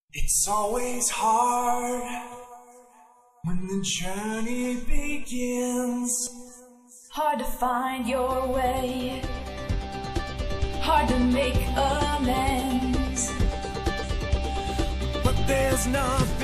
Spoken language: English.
It's always hard when the journey begins. Hard to find your way, hard to make amends. But there's nothing